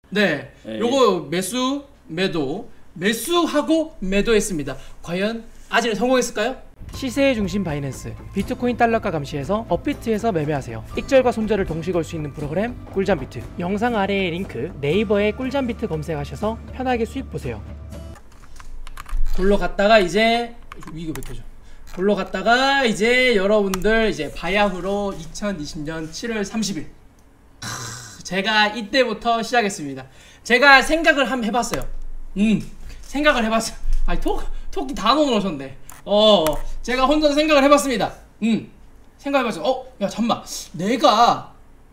네, 요거 매수하고 매도했습니다. 과연 아직은 성공했을까요? 시세의 중심 바이낸스, 비트코인 달러가 감시해서 업비트에서 매매하세요. 익절과 손절을 동시에 걸 수 있는 프로그램 꿀잠비트. 영상 아래의 링크 네이버에 꿀잠비트 검색하셔서 편하게 수익 보세요. 굴러갔다가 이제 이거 몇 개죠? 굴러갔다가 이제 여러분들 이제 바야흐로 2020년 7월 30일 제가 이때부터 시작했습니다. 제가 생각을 한번 해봤어요. 생각을 해봤어요. 아니 토끼 다 넣어놓으셨네. 제가 혼자 생각을 해봤습니다. 생각해봤어요. 야 잠만, 내가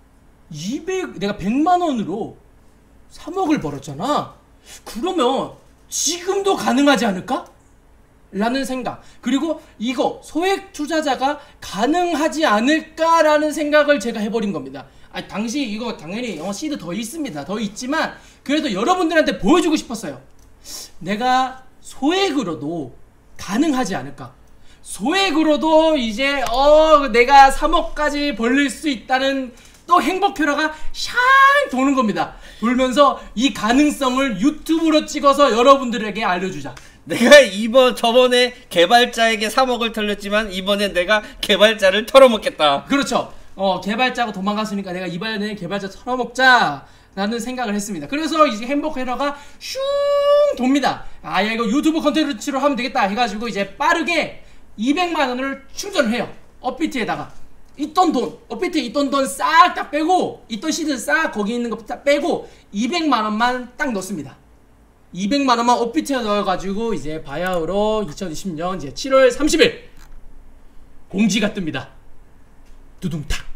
100만원으로 3억을 벌었잖아. 그러면 지금도 가능하지 않을까? 라는 생각, 그리고 이거 소액 투자자가 가능하지 않을까라는 생각을 제가 해버린 겁니다. 당시 이거 당연히 시드 더 있습니다. 더 있지만 그래도 여러분들한테 보여주고 싶었어요. 내가 소액으로도 가능하지 않을까. 소액으로도 이제 내가 3억까지 벌릴 수 있다는 또 행복표라가 샹 도는 겁니다. 돌면서 이 가능성을 유튜브로 찍어서 여러분들에게 알려주자. 내가 저번에 개발자에게 3억을 털렸지만 이번엔 내가 개발자를 털어먹겠다. 그렇죠. 개발자고 도망갔으니까 내가 이번에는 개발자 털어먹자 라는 생각을 했습니다. 그래서 이제 행복회로가 슝 돕니다. 야 이거 유튜브 컨텐츠로 하면 되겠다 해가지고 이제 빠르게 200만원을 충전을 해요. 업비트에다가 있던 돈, 업비트에 있던 돈 싹 다 빼고, 있던 시드 싹 거기 있는 거 다 빼고 200만원만 딱 넣습니다. 200만원만 업비트에 넣어가지고 이제 바야흐로 2020년 이제 7월 30일 공지가 뜹니다. 두둥탁.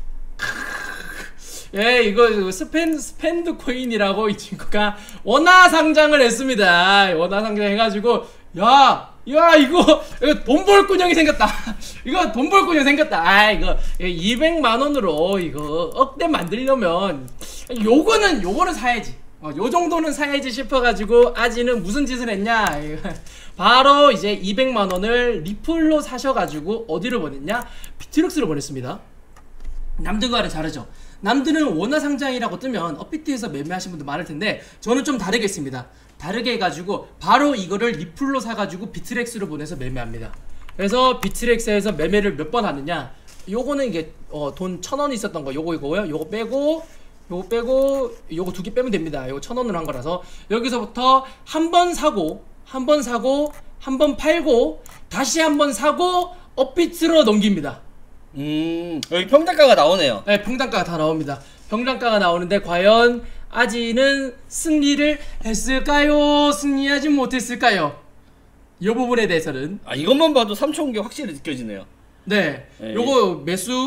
예, 이거 스펜드 코인이라고 이 친구가 원화 상장을 했습니다. 원화 상장 해가지고 야 이거 돈 벌 군형이 생겼다. 이거 돈 벌 군형 생겼다. 이거 200만원으로 이거 억대 만들려면 요거는 사야지. 요 정도는 사야지 싶어가지고 아지는 무슨 짓을 했냐. 바로 이제 200만원을 리플로 사셔가지고 어디로 보냈냐? 비트렉스로 보냈습니다. 남들과는 다르죠. 남들은 원화 상장이라고 뜨면 업비트에서 매매하신 분들 많을 텐데 저는 좀 다르게 했습니다. 다르게 해가지고 바로 이거를 리플로 사가지고 비트렉스로 보내서 매매합니다. 그래서 비트렉스에서 매매를 몇 번 하느냐, 요거는 이게 돈 1000원 있었던 거 이거고요. 요거 빼고 요거 2개 빼면 됩니다. 요거 1000원으로 한 거라서 여기서부터 한 번 사고 한 번 팔고 다시 한 번 사고 업비트로 넘깁니다. 여기 평단가가 나오네요. 네, 평단가가 다 나옵니다. 평단가가 나오는데 과연 아지는 승리를 했을까요? 승리하지 못했을까요? 이 부분에 대해서는 이것만 봐도 3,000개 확실히 느껴지네요. 네, 요거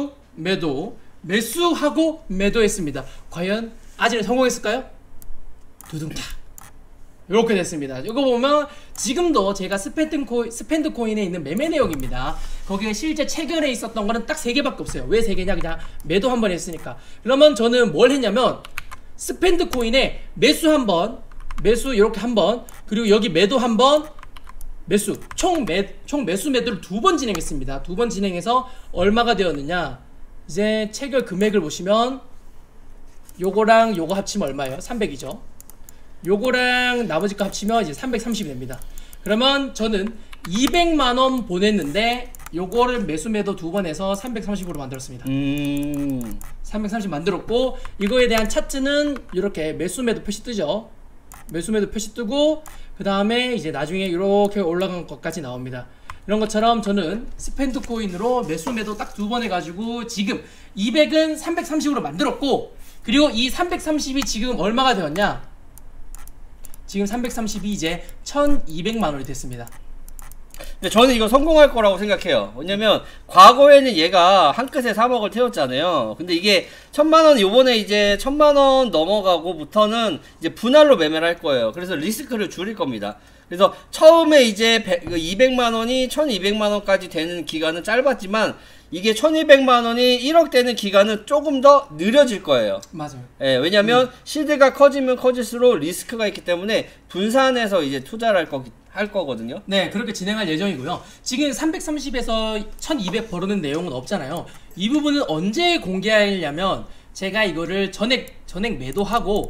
매수하고 매도했습니다. 과연 아지는 성공했을까요? 두둥탁. 이렇게 됐습니다. 이거 보면 지금도 제가 스펜드 코인에 있는 매매 내용입니다. 거기에 실제 최근에 있었던 거는 딱 3개밖에 없어요. 왜 3개냐? 그냥 매도 한 번 했으니까. 그러면 저는 뭘 했냐면 스펜드 코인에 매수 이렇게 한 번, 그리고 여기 매도 한 번, 매수 총 매수 매도를 2번 진행했습니다. 2번 진행해서 얼마가 되었느냐? 이제 체결 금액을 보시면 요거랑 요거 합치면 얼마예요? 300이죠. 요거랑 나머지 거 합치면 이제 330이 됩니다. 그러면 저는 200만원 보냈는데 요거를 매수 매도 2번 해서 330으로 만들었습니다. 330 만들었고, 이거에 대한 차트는 이렇게 매수 매도 표시 뜨죠. 매수 매도 표시 뜨고 그 다음에 이제 나중에 이렇게 올라간 것까지 나옵니다. 이런 것처럼 저는 스펜드 코인으로 매수 매도 딱 2번 해가지고 지금 200은 330으로 만들었고, 그리고 이 330이 지금 얼마가 되었냐? 지금 330이 이제 1200만원이 됐습니다. 근데 저는 이거 성공할 거라고 생각해요. 왜냐면 과거에는 얘가 한 끗에 3억을 태웠잖아요. 근데 이게 1000만원, 요번에 이제 1000만원 넘어가고부터는 이제 분할로 매매를 할 거예요. 그래서 리스크를 줄일 겁니다. 그래서 처음에 이제 200만원이 1200만원까지 되는 기간은 짧았지만 이게 1200만원이 1억 되는 기간은 조금 더 느려질 거예요. 맞아요. 예, 왜냐면 시드가 커지면 커질수록 리스크가 있기 때문에 분산해서 이제 투자를 할 거거든요. 네, 그렇게 진행할 예정이고요. 지금 330에서 1200 벌어는 내용은 없잖아요. 이 부분은 언제 공개하려면 제가 이거를 전액 매도하고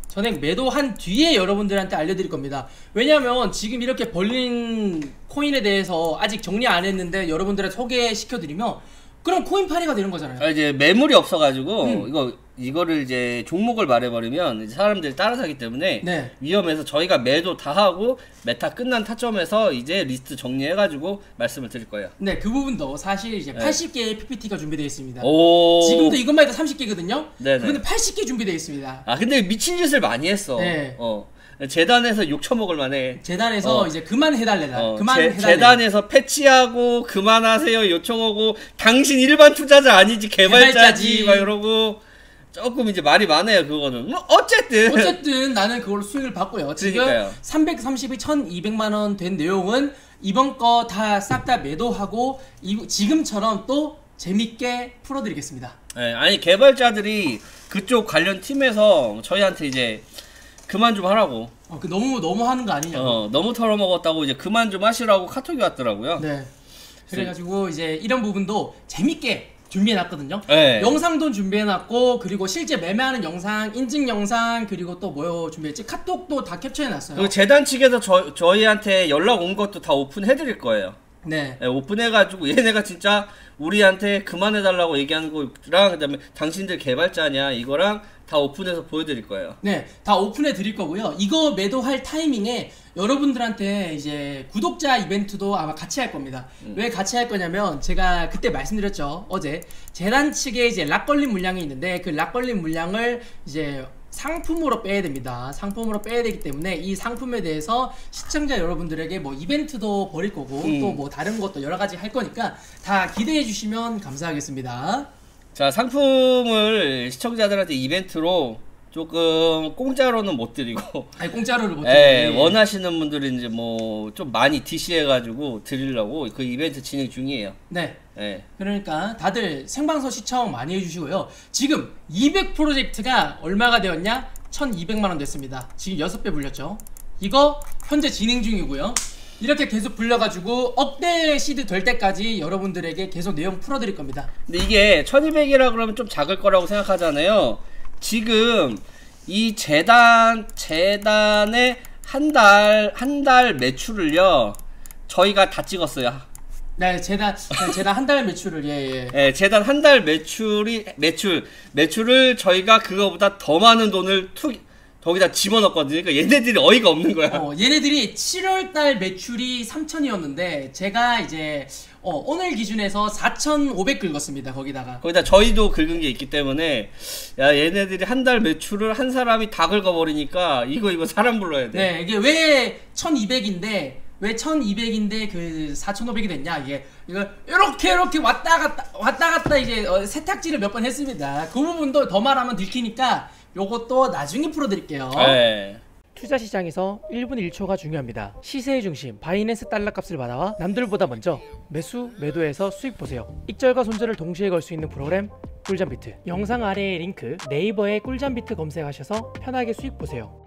전액 매도한 뒤에 여러분들한테 알려드릴 겁니다. 왜냐면 지금 이렇게 벌린 코인에 대해서 아직 정리 안 했는데 여러분들한테 소개시켜드리면 그럼 코인 파리가 되는 거잖아요. 이제 매물이 없어가지고 이거를 이제 종목을 말해버리면 이제 사람들이 따라 사기 때문에 네. 위험해서 저희가 매도 다 하고 메타 끝난 타점에서 이제 리스트 정리해가지고 말씀을 드릴 거예요. 네, 그 부분도 사실 이제 80개의 PPT가 준비되어 있습니다. 오. 지금도 이것만 해도 30개거든요. 네네. 근데 80개 준비되어 있습니다. 아 근데 미친 짓을 많이 했어. 네. 재단에서 욕 처먹을 만해. 재단에서 이제 그만해달래다. 그만해달래. 재단에서 패치하고 그만하세요 요청하고 당신 일반 투자자 아니지 개발자지 막 이러고 조금 이제 말이 많아요 그거는. 뭐 어쨌든 나는 그걸로 수익을 받고요. 지금 그러니까요. 330이 1200만원 된 내용은 이번 거 다 싹 다 매도하고 지금처럼 또 재밌게 풀어드리겠습니다. 네, 아니 개발자들이 그쪽 관련 팀에서 저희한테 이제 그만 좀 하라고. 너무 하는 거 아니냐고. 너무 털어먹었다고 이제 그만 좀 하시라고 카톡이 왔더라고요. 네. 그래가지고 이제 이런 부분도 재밌게 준비해놨거든요. 네. 영상도 준비해놨고 그리고 실제 매매하는 영상, 인증 영상 그리고 또 뭐 준비했지? 카톡도 다 캡처해놨어요. 그리고 재단 측에서 저희한테 연락 온 것도 다 오픈해드릴 거예요. 네. 네, 오픈해가지고 얘네가 진짜 우리한테 그만해달라고 얘기하는 거랑 그다음에 당신들 개발자냐 이거랑 다 오픈해서 보여드릴 거예요. 네, 다 오픈해 드릴 거고요. 이거 매도할 타이밍에 여러분들한테 이제 구독자 이벤트도 아마 같이 할 겁니다. 왜 같이 할 거냐면 제가 그때 말씀드렸죠. 어제 재단 측에 이제 락 걸린 물량이 있는데 그 락 걸린 물량을 이제 상품으로 빼야 됩니다. 상품으로 빼야 되기 때문에 이 상품에 대해서 시청자 여러분들에게 뭐 이벤트도 벌일 거고 또 뭐 다른 것도 여러 가지 할 거니까 다 기대해 주시면 감사하겠습니다. 자, 상품을 시청자들한테 이벤트로 조금 공짜로는 못 드리고 아니 공짜로를 못 예, 드리고 원하시는 분들은 이제 뭐 좀 많이 DC해가지고 드리려고 그 이벤트 진행 중이에요. 네. 예. 그러니까 다들 생방송 시청 많이 해주시고요. 지금 200 프로젝트가 얼마가 되었냐? 1200만원 됐습니다. 지금 6배 불렸죠. 이거 현재 진행 중이고요. 이렇게 계속 불려가지고 억대 시드 될 때까지 여러분들에게 계속 내용 풀어드릴 겁니다. 근데 이게 1200이라 그러면 좀 작을 거라고 생각하잖아요. 지금 이 재단의 한 달 매출을요 저희가 다 찍었어요. 네, 재단 한 달 매출을 예, 재단 한 달 매출을 저희가 그거보다 더 많은 돈을 거기다 집어넣었거든요. 그러니까 얘네들이 어이가 없는 거야. 얘네들이 7월달 매출이 3천이었는데 제가 이제 오늘 기준에서 4,500 긁었습니다. 거기다 저희도 긁은 게 있기 때문에 야 얘네들이 한 달 매출을 한 사람이 다 긁어버리니까 이거 사람 불러야 돼. 네, 이게 왜 1,200인데 왜 1,200인데 그 4,500이 됐냐? 이거 이렇게 왔다 갔다 이제 세탁질을 몇 번 했습니다. 그 부분도 더 말하면 들키니까 요것도 나중에 풀어드릴게요. 네. 투자 시장에서 1분 1초가 중요합니다. 시세의 중심 바이낸스 달러 값을 받아와 남들보다 먼저 매수, 매도해서 수익 보세요. 익절과 손절을 동시에 걸 수 있는 프로그램 꿀잠비트. 영상 아래의 링크 네이버에 꿀잠비트 검색하셔서 편하게 수익 보세요.